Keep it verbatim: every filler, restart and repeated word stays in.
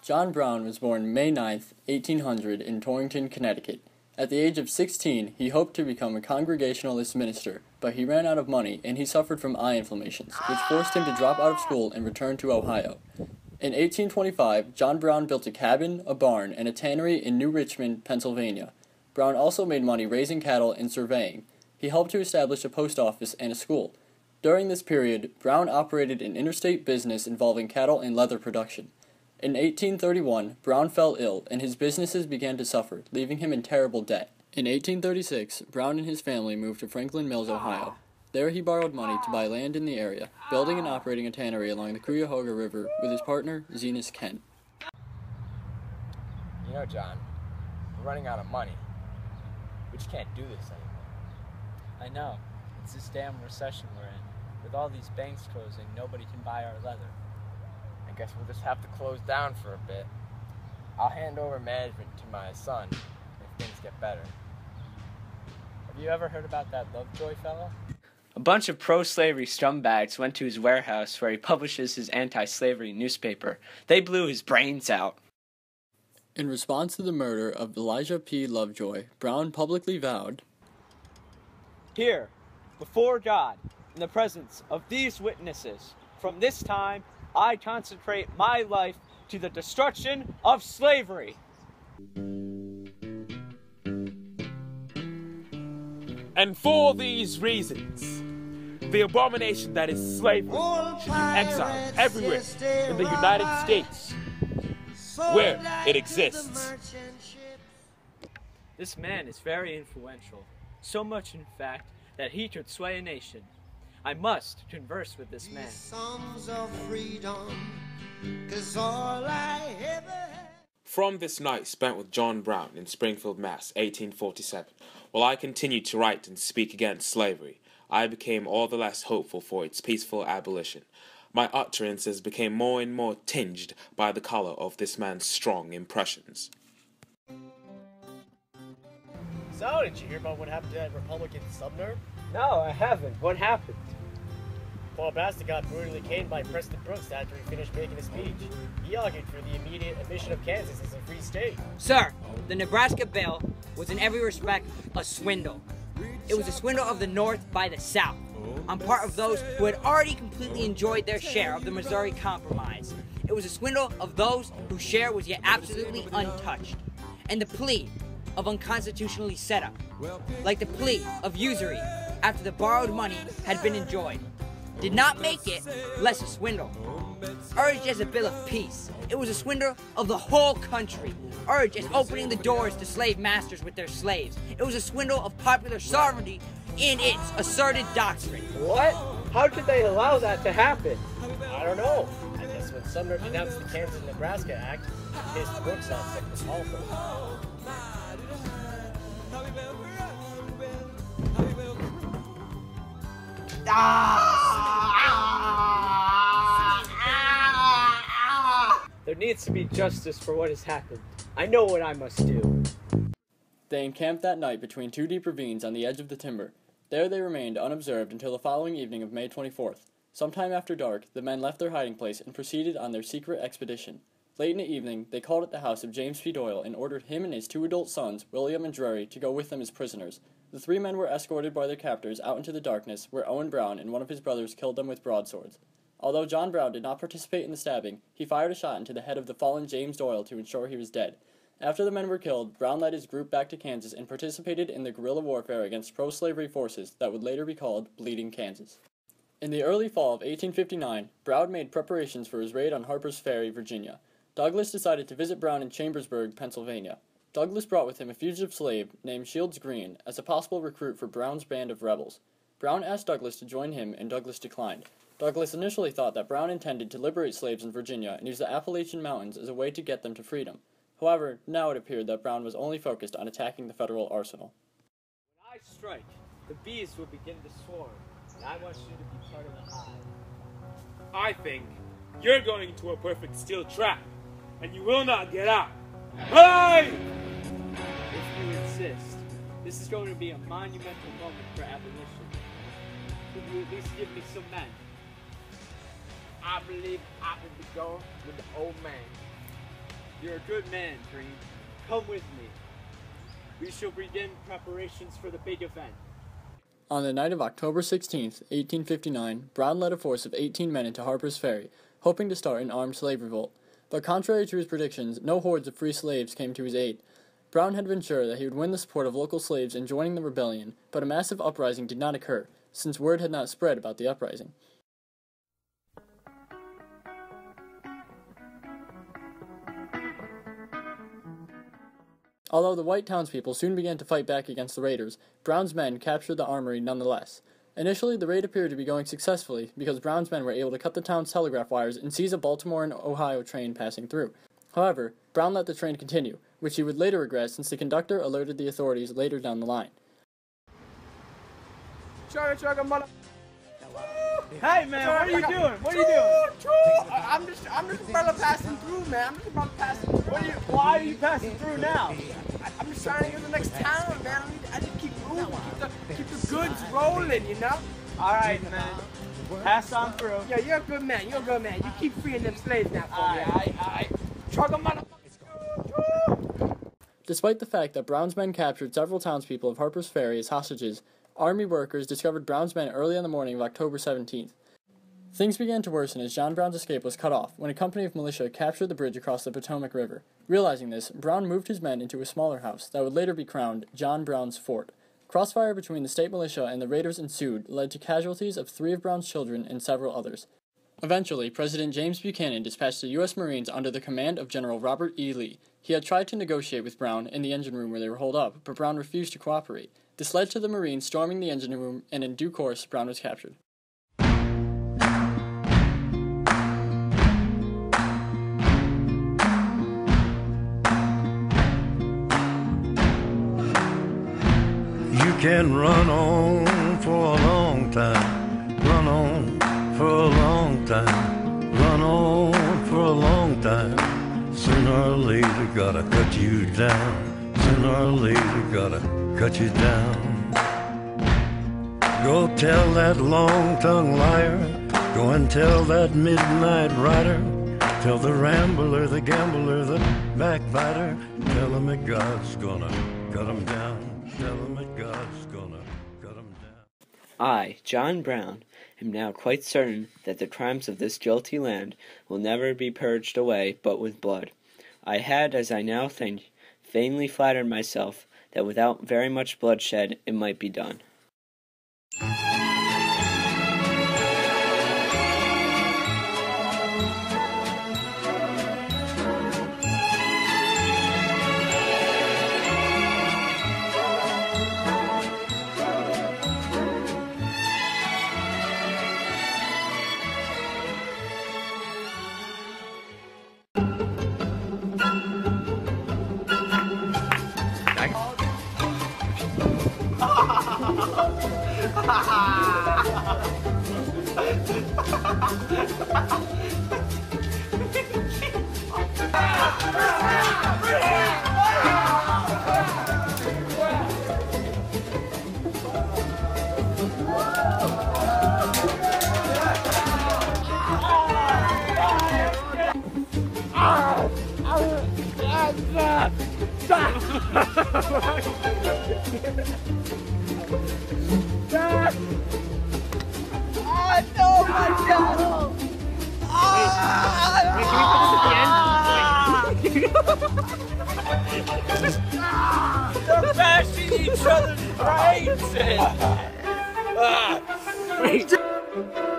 John Brown was born May ninth, eighteen hundred, in Torrington, Connecticut. At the age of sixteen, he hoped to become a Congregationalist minister, but he ran out of money and he suffered from eye inflammations, which forced him to drop out of school and return to Ohio. In eighteen twenty-five, John Brown built a cabin, a barn, and a tannery in New Richmond, Pennsylvania. Brown also made money raising cattle and surveying. He helped to establish a post office and a school. During this period, Brown operated an interstate business involving cattle and leather production. In eighteen thirty-one, Brown fell ill, and his businesses began to suffer, leaving him in terrible debt. In eighteen thirty-six, Brown and his family moved to Franklin Mills, Ohio. There he borrowed money to buy land in the area, building and operating a tannery along the Cuyahoga River with his partner, Zenas Kent. You know, John, we're running out of money. We just can't do this anymore. I know. It's this damn recession we're in. With all these banks closing, nobody can buy our leather. I guess we'll just have to close down for a bit. I'll hand over management to my son if things get better. Have you ever heard about that Lovejoy fellow? A bunch of pro-slavery scumbags went to his warehouse where he publishes his anti-slavery newspaper. They blew his brains out. In response to the murder of Elijah P. Lovejoy, Brown publicly vowed, "Here, before God, in the presence of these witnesses, from this time I consecrate my life to the destruction of slavery." And for these reasons, the abomination that is slavery should be exiled everywhere in the United States, where it exists. This man is very influential, so much in fact that he could sway a nation. I must converse with this man. Songs of freedom, 'cause all I ever had. From this night spent with John Brown in Springfield, Mass, eighteen forty-seven, while I continued to write and speak against slavery, I became all the less hopeful for its peaceful abolition. My utterances became more and more tinged by the color of this man's strong impressions. So, did you hear about what happened to that Republican Sumner? No, I haven't. What happened? Paul Basta got brutally caned by Preston Brooks after he finished making a speech. He argued for the immediate admission of Kansas as a free state. Sir, the Nebraska bill was in every respect a swindle. It was a swindle of the North by the South, on part of those who had already completely enjoyed their share of the Missouri Compromise. It was a swindle of those whose share was yet absolutely untouched. And the plea of unconstitutionally set up, like the plea of usury after the borrowed money had been enjoyed, did not make it less a swindle. Urged as a bill of peace, it was a swindle of the whole country, urged as opening the doors to slave masters with their slaves. It was a swindle of popular sovereignty in its asserted doctrine. What? How could they allow that to happen? I don't know. I guess when Sumner denounced the Kansas-Nebraska Act, he pissed Brooks off something was awful. There needs to be justice for what has happened. I know what I must do. They encamped that night between two deep ravines on the edge of the timber. There they remained unobserved until the following evening of May twenty-fourth. Sometime after dark, the men left their hiding place and proceeded on their secret expedition. Late in the evening, they called at the house of James P. Doyle and ordered him and his two adult sons, William and Drury, to go with them as prisoners. The three men were escorted by their captors out into the darkness, where Owen Brown and one of his brothers killed them with broadswords. Although John Brown did not participate in the stabbing, he fired a shot into the head of the fallen James Doyle to ensure he was dead. After the men were killed, Brown led his group back to Kansas and participated in the guerrilla warfare against pro-slavery forces that would later be called Bleeding Kansas. In the early fall of eighteen fifty-nine, Brown made preparations for his raid on Harper's Ferry, Virginia. Douglas decided to visit Brown in Chambersburg, Pennsylvania. Douglas brought with him a fugitive slave named Shields Green as a possible recruit for Brown's band of rebels. Brown asked Douglas to join him, and Douglas declined. Douglas initially thought that Brown intended to liberate slaves in Virginia and use the Appalachian Mountains as a way to get them to freedom. However, now it appeared that Brown was only focused on attacking the federal arsenal. When I strike, the bees will begin to swarm, and I want you to be part of the hive. I think you're going into a perfect steel trap, and you will not get out. Hey! If you insist, this is going to be a monumental moment for abolition. Could you at least give me some men? I believe I will be going with the old man. You're a good man, Dream. Come with me. We shall begin preparations for the big event. On the night of October sixteenth, eighteen fifty-nine, Brown led a force of eighteen men into Harper's Ferry, hoping to start an armed slave revolt. But contrary to his predictions, no hordes of free slaves came to his aid. Brown had been sure that he would win the support of local slaves in joining the rebellion, but a massive uprising did not occur, since word had not spread about the uprising. Although the white townspeople soon began to fight back against the raiders, Brown's men captured the armory nonetheless. Initially, the raid appeared to be going successfully because Brown's men were able to cut the town's telegraph wires and seize a Baltimore and Ohio train passing through. However, Brown let the train continue, which he would later regret since the conductor alerted the authorities later down the line. Chugga chugga mother. Hey man, what are you doing? What are you doing? I'm just, I'm just brother passing through, man. I'm just brother passing through. What are you, why are you passing through now? I, I'm just trying to get to the next town, man. I, need, I just keep moving, keep the, keep the goods rolling, you know? All right, man. Pass on through. Yo, you're a good man. You're a good man. You keep freeing them slaves now for me. Aye, aye, aye. Chugga motherfucker. Despite the fact that Brown's men captured several townspeople of Harper's Ferry as hostages, Army workers discovered Brown's men early on the morning of October seventeenth. Things began to worsen as John Brown's escape was cut off when a company of militia captured the bridge across the Potomac River. Realizing this, Brown moved his men into a smaller house that would later be crowned John Brown's Fort. Crossfire between the state militia and the raiders ensued, led to casualties of three of Brown's children and several others. Eventually, President James Buchanan dispatched the U S Marines under the command of General Robert E. Lee. He had tried to negotiate with Brown in the engine room where they were holed up, but Brown refused to cooperate. This led to the Marines storming the engine room, and in due course, Brown was captured. You can run on for a long time, run on for a long time, run on for a long time. Sooner or later gotta cut you down, sooner or later gotta cut you down. Go tell that long-tongued liar, go and tell that midnight rider, tell the rambler, the gambler, the backbiter, tell him that God's gonna cut him down, tell him that God's gonna cut him down. I, John Brown, am now quite certain that the crimes of this guilty land will never be purged away but with blood. I had, as I now think, vainly flattered myself that without very much bloodshed it might be done. They're bashing each other's brains in! Ah.